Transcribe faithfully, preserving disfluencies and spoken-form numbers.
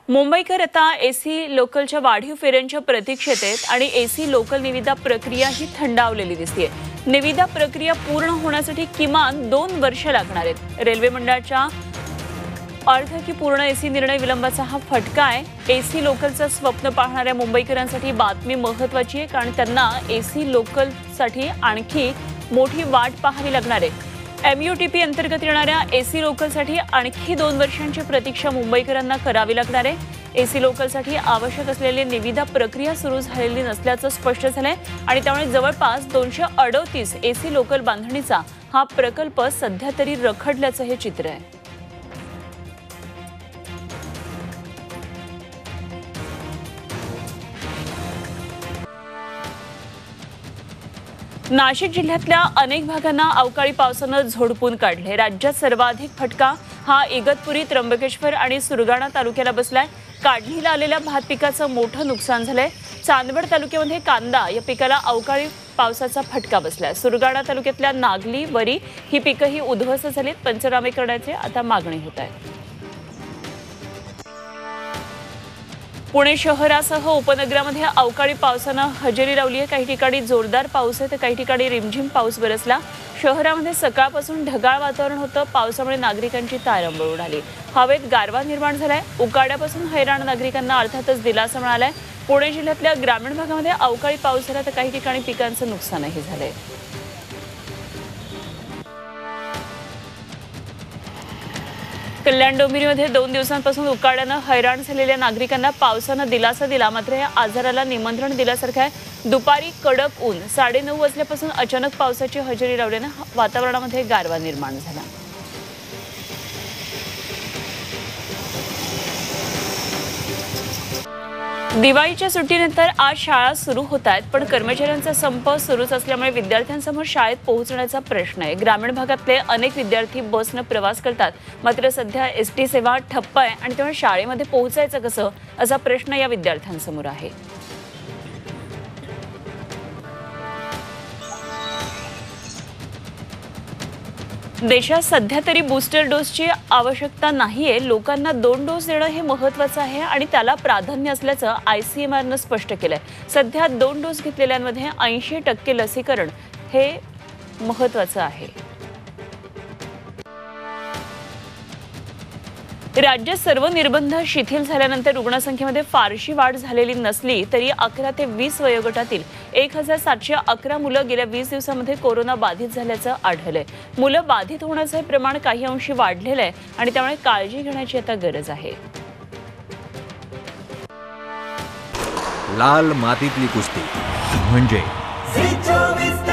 मुंबईकर आता एसी लोकलच्या वाढीव फेऱ्यांच्या प्रतीक्षेत आहेत आणि एसी लोकल निविदा प्रक्रिया ही थंडावलेली दिसते। निविदा प्रक्रिया पूर्ण होण्यासाठी किमान दोन वर्ष लागणार आहेत। रेल्वे मंडळाच्या अर्ध की पूर्ण एसी निर्णय विलंबाचा हा फटका आहे। एसी लोकलचं स्वप्न पाहणाऱ्या मुंबईकरांसाठी बातमी महत्त्वाची आहे, कारण त्यांना एसी लोकलसाठी आणखी मोठी वाट पाहावी लागणार आहे। एमयूटीपी अंतर्गत येणाऱ्या एसी लोकलसाठी आणखी दोन वर्षांची प्रतीक्षा मुंबईकरांना करावी लागणार आहे। एसी लोकलसाठी आवश्यक असलेली निविदा प्रक्रिया सुरू झालेली नसल्याचं स्पष्ट झालंय आणि त्यामुळे जवळपास दोनशे अडतीस एसी लोकल बांधणीचा हा प्रकल्प सध्या तरी रखडल्याचं हे चित्र आहे। नाशिक जिल्ह्यातल्या अनेक भागांना अवकाळी पावसानं झोडपून काढले। राज्यात सर्वाधिक फटका हा इगतपुरी, त्र्यंबकेश्वर आणि सुरगाणा तालुक्याला बसलाय। काढणीला आलेल्या भात पिकाचं मोठं नुकसान झालंय। चांदवड तालुक्यामध्ये कांदा या पिकाला अवकाळी पावसाचा फटका बसलाय। सुरगाणा तालुक्यातल्या नागली, वरी ही पिकंही उद्ध्वस्त झालीत। पंचनामे करण्याची आता मागणी होत आहे। पुणे शहरासह उपनगरामध्ये अवकाळी पावसानं हजेरी लावली आहे। काही ठिकाणी जोरदार पाऊस आहे तर काही ठिकाणी रिमझिम पाऊस बरसला। शहरामध्ये सकाळपासून ढगाळ वातावरण होतं। पावसामुळे नागरिकांची तारंबळ उडाली। हवेत गारवा निर्माण झालाय। उकाड्यापासून हैराण नागरिकांना अर्थातच दिलासा मिळालाय। पुणे जिल्ह्यातल्या ग्रामीण भागामध्ये अवकाळी पाऊस झाला तर काही ठिकाणी पिकांचं नुकसानही झालंय। कल्याण डोंबिवलीमध्ये दोन दिवसांपासून उकाड्यानं हैराण झालेल्या नागरिकांना पावसानं दिलासा दिला, मात्र या आजाराला निमंत्रण दिल्यासारखं आहे। दुपारी कडक ऊन, साडेनऊ वाजल्यापासून अचानक पावसाची हजेरी लावल्यानं वातावरणामध्ये गारवा निर्माण झाला। दिवाळीच्या सुट्टीनंतर आज शाळा सुरू होत आहेत, पण कर्मचाऱ्यांचा संप सुरूच असल्यामुळे विद्यार्थ्यांसमोर शाळेत पोहोचण्याचा प्रश्न आहे। ग्रामीण भागातले अनेक विद्यार्थी बसनं प्रवास करतात, मात्र सध्या एसटी सेवा ठप्प आहे आणि त्यामुळे शाळेमध्ये पोहोचायचं कसं असा प्रश्न या विद्यार्थ्यांसमोर आहे। देशात सध्या तरी बूस्टर डोसची आवश्यकता नाहीये। लोकांना दोन डोस देणं हे महत्त्वाचं आहे आणि त्याला प्राधान्य असल्याचं आयसीएमआरनं स्पष्ट केलंय। सध्या दोन डोस घेतलेल्यांमध्ये ऐंशी टक्के लसीकरण हे महत्त्वाचं आहे। राज्यात सर्व निर्बंध शिथिल झाल्यानंतर रुग्णसंख्येमध्ये फारशी वाढ झालेली नसली तरी अकरा ते वीस वयोगटातील एक हजार सातशे अकरा मुलं गेल्या वीस दिवसांमध्ये कोरोना बाधित झाल्याचं आढळलंय। मुलं बाधित होण्याचं प्रमाण काही अंशी वाढलेलं आहे आणि त्यामुळे काळजी घेण्याची आता गरज आहे। लाल मातीतली कुस्ती म्हणजे